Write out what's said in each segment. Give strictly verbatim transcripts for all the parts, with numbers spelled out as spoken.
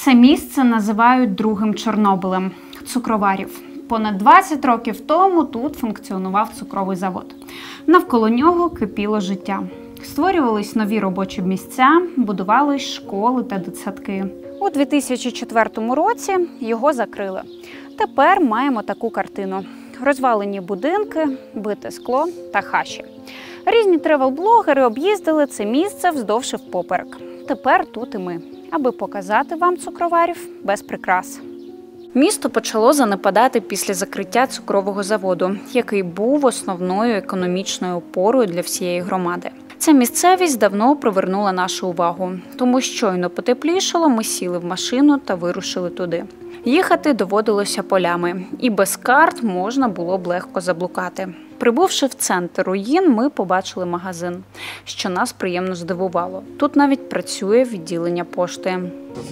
Це місце називають другим Чорнобилем – Цукроварів. Понад двадцять років тому тут функціонував цукровий завод. Навколо нього кипіло життя. Створювались нові робочі місця, будувались школи та дитсадки. У дві тисячі четвертому році його закрили. Тепер маємо таку картину. Розвалені будинки, бите скло та хащі. Різні тревел-блогери об'їздили це місце вздовж і впоперек. Тепер тут і ми, аби показати вам Цукроварів без прикрас. Місто почало занепадати після закриття цукрового заводу, який був основною економічною опорою для всієї громади. Ця місцевість давно привернула нашу увагу, тому щойно потеплішало, ми сіли в машину та вирушили туди. Їхати доводилося полями, і без карт можна було б легко заблукати. Прибувши в центр руїн, ми побачили магазин, що нас приємно здивувало. Тут навіть працює відділення пошти.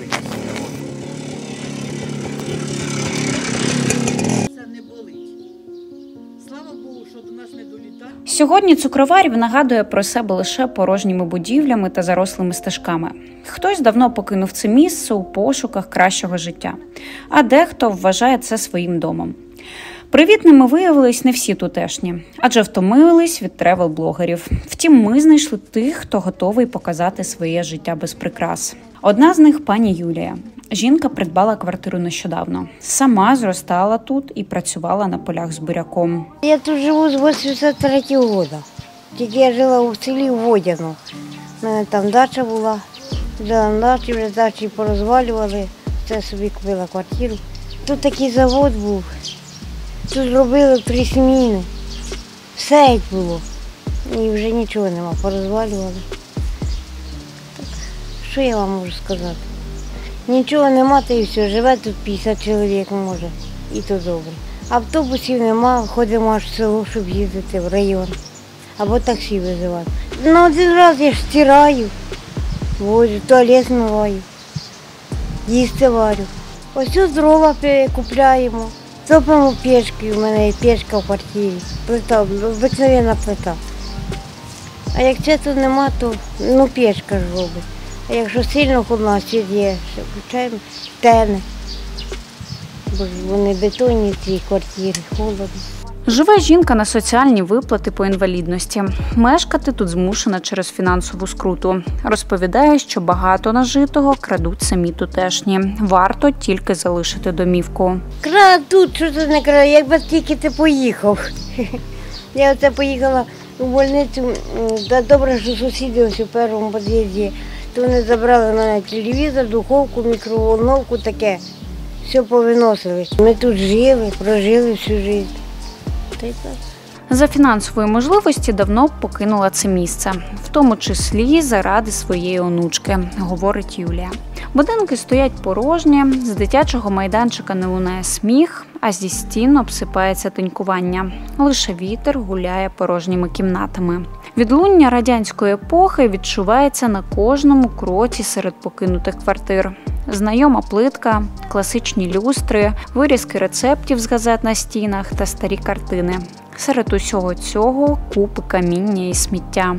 Сьогодні Цукроварів нагадує про себе лише порожніми будівлями та зарослими стежками. Хтось давно покинув це місце у пошуках кращого життя, а дехто вважає це своїм домом. Привітними виявились не всі тутешні, адже втомились від тревел-блогерів. Втім, ми знайшли тих, хто готовий показати своє життя без прикрас. Одна з них – пані Юлія. Жінка придбала квартиру нещодавно. Сама зростала тут і працювала на полях з буряком. Я тут живу з вісімдесят третього року. Тільки я жила у селі Водяно. У мене там дача була. Жила на дачі, вже дачі порозвалювали. Це собі купила квартиру. Тут такий завод був. Тут робили три зміни. Все як було. І вже нічого нема, порозвалювали. Так, що я вам можу сказати? Нічого нема, та і все. Живе тут п'ятдесят чоловік, може. І то добре. Автобусів нема, ходимо аж в село, щоб їздити в район. Або таксі визивати. Ну, один раз я ж стираю, возю, туалет змиваю, їсти варю. Ось тут дрова купляємо. Топимо печки, у мене є печка в квартирі, плита, обикновенна плита. А як цього нема, то ну, печка ж робить. А якщо сильно холодно, світ є, включаємо стени, бо вони бетонні, ці квартири, холодно. Живе жінка на соціальні виплати по інвалідності. Мешкати тут змушена через фінансову скруту. Розповідає, що багато нажитого крадуть самі тутешні. Варто тільки залишити домівку. Крадуть, що це не крадуть, якби тільки ти поїхав. Я оце поїхала у больницю, та добре, що сусіди ось у першому під'їзді. То вони забрали в мене телевізор, духовку, мікроволновку, таке. Все повиносили. Ми тут жили, прожили всю життя. За фінансової можливості давно покинула це місце, в тому числі заради своєї онучки, говорить Юлія. Будинки стоять порожні, з дитячого майданчика не лунає сміх, а зі стін обсипається тинькування. Лише вітер гуляє порожніми кімнатами. Відлуння радянської епохи відчувається на кожному кроці серед покинутих квартир. Знайома плитка, класичні люстри, вирізки рецептів з газет на стінах та старі картини. Серед усього цього купи каміння і сміття.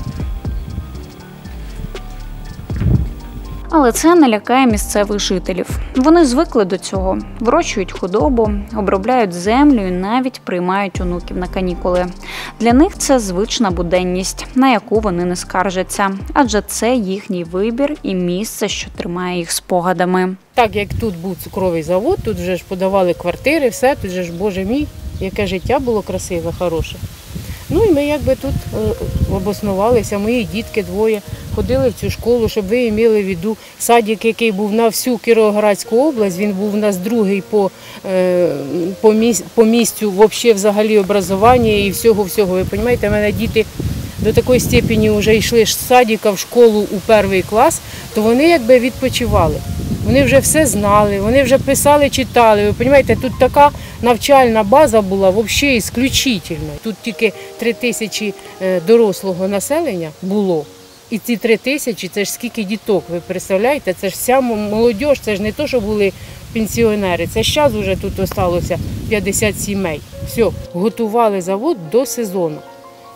Але це не лякає місцевих жителів. Вони звикли до цього, вирощують худобу, обробляють землю і навіть приймають онуків на канікули. Для них це звична буденність, на яку вони не скаржаться, адже це їхній вибір і місце, що тримає їх спогадами. Так як тут був цукровий завод, тут вже ж подавали квартири, все, тут же ж, боже мій, яке життя було красиве, хороше. Ну і ми якби тут обоснувалися, мої дітки двоє ходили в цю школу, щоб ви мали в виду. Садик, який був на всю Кіровоградську область, він був у нас другий по, по, місць, по місцю вообще, взагалі образування і всього-всього. Ви розумієте, в мене діти до такої степені вже йшли з садика в школу у перший клас, то вони якби відпочивали. Вони вже все знали, вони вже писали, читали. Ви розумієте, тут така навчальна база була взагалі ісключительна. Тут тільки три тисячі дорослого населення було. І ці три тисячі, це ж скільки діток, ви представляєте? Це ж вся молодь, це ж не то, що були пенсіонери. Це зараз вже тут залишилося п'ятдесят сімей. Все, готували завод до сезону.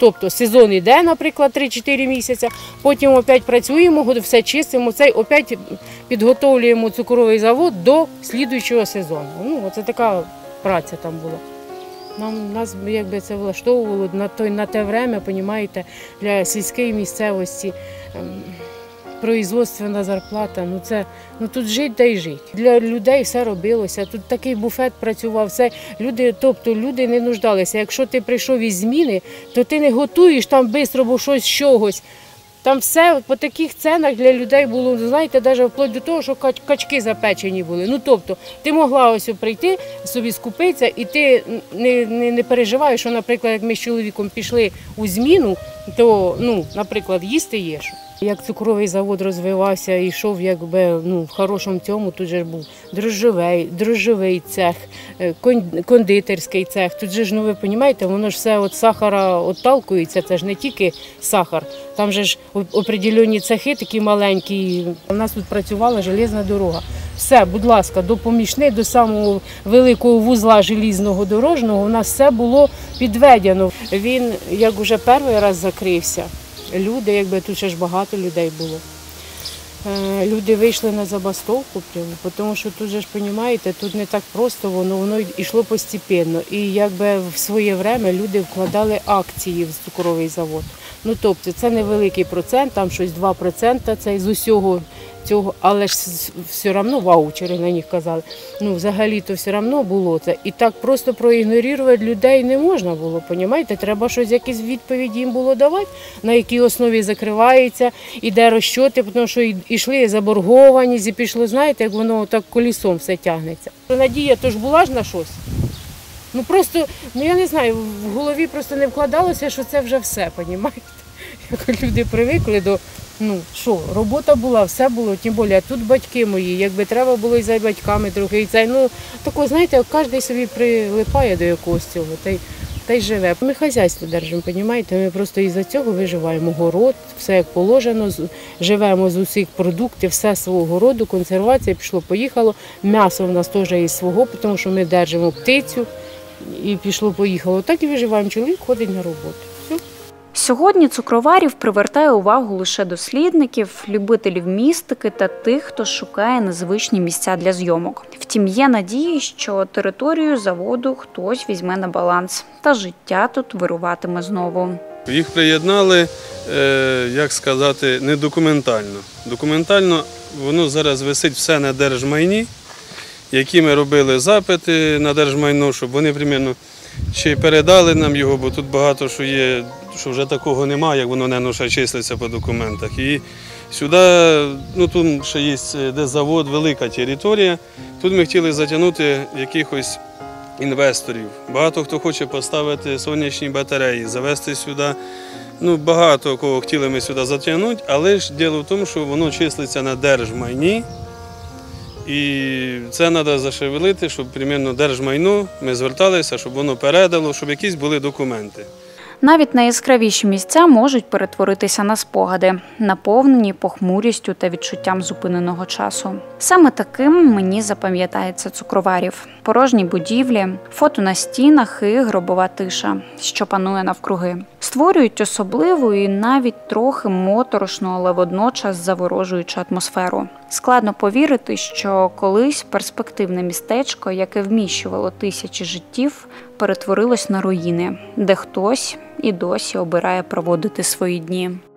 тобто сезон йде, наприклад, три-чотири місяці, потім опять працюємо, все чистимо, цей опять підготовлюємо цукровий завод до слідуючого сезону. Ну, це така праця там була. Нам, нас якби це влаштовувало на, той, на те время, розумієте, для сільської місцевості. Производственна зарплата, ну це, ну тут жить та й жить. Для людей все робилося, тут такий буфет працював, все. Люди, тобто люди не нуждалися. Якщо ти прийшов із зміни, то ти не готуєш там швидко, бо щось з чогось. Там все по таких ценах для людей було, знаєте, навіть вплоть до того, що качки запечені були. Ну тобто ти могла ось прийти, собі скупитися, і ти не, не, не переживаєш, що, наприклад, як ми з чоловіком пішли у зміну, то, ну, наприклад, їсти є що. Як цукровий завод розвивався і йшов якби, ну, в хорошому цьому, тут же був дрожжовий, дрожжовий цех, кондитерський цех. Тут же ж, ну ви розумієте, воно ж все від сахара отталкується, це ж не тільки сахар. Там же ж определені цехи такі маленькі. У нас тут працювала железна дорога. Все, будь ласка, до помічни, до самого великого вузла желізного дорожнього у нас все було підведено. Він, як вже перший раз закрився, люди, якби тут ще ж багато людей було. Люди вийшли на забастовку прямо, тому що тут же ж, розумієте, тут не так просто, воно, воно йшло постепенно. І якби в своє время люди вкладали акції в цукровий завод. Ну, тобто це невеликий процент, там щось два відсотки це з усього цього, але ж все одно ваучери на них казали. Ну, взагалі-то все одно було це. І так просто проігнорувати людей не можна було, розумієте? Треба щось, якісь відповіді їм було давати, на якій основі закривається, іде розчоти, тому що йшли заборгованість, і пішло, знаєте, як воно так колісом все тягнеться. Надія то ж була ж на щось. Ну просто, ну я не знаю, в голові просто не вкладалося, що це вже все, розумієте? Як люди привикли до, ну що, робота була, все було, тим більше, а тут батьки мої, якби треба було і за батьками трохи, і це, ну, тако, знаєте, кожен собі прилипає до якогось цього, та й, та й живе. Ми хазяйство держимо, розумієте, ми просто із-за цього виживаємо, город, все як положено, живемо з усіх продуктів, все свого городу, консервація, пішло-поїхало, м'ясо в нас теж із свого, тому що ми держимо птицю, і пішло-поїхало. Так і виживаємо, чоловік ходить на роботу. Все. Сьогодні цукроварів привертає увагу лише дослідників, любителів містики та тих, хто шукає незвичні місця для зйомок. Втім, є надії, що територію заводу хтось візьме на баланс, та життя тут вируватиме знову. Їх приєднали, як сказати, не документально. Документально воно зараз висить все на держмайні, які ми робили запити на держмайно, щоб вони примірно чи передали нам його, бо тут багато що є, що вже такого немає, як воно не ще числиться по документах. І сюди, ну тут ще є де завод, велика територія, тут ми хотіли затягнути якихось інвесторів. Багато хто хоче поставити сонячні батареї, завести сюди. Ну, багато кого хотіли ми сюди затягнути, але ж діло в тому, що воно числиться на держмайні. І це треба зашевелити, щоб примірно держмайно ми зверталися, щоб воно передало, щоб якісь були документи. Навіть найяскравіші місця можуть перетворитися на спогади, наповнені похмурістю та відчуттям зупиненого часу. Саме таким мені запам'ятається цукроварів. Порожні будівлі, фото на стінах і гробова тиша, що панує навкруги. Створюють особливу і навіть трохи моторошну, але водночас заворожуючу атмосферу. Складно повірити, що колись перспективне містечко, яке вміщувало тисячі життів, перетворилось на руїни, де хтось і досі обирає проводити свої дні.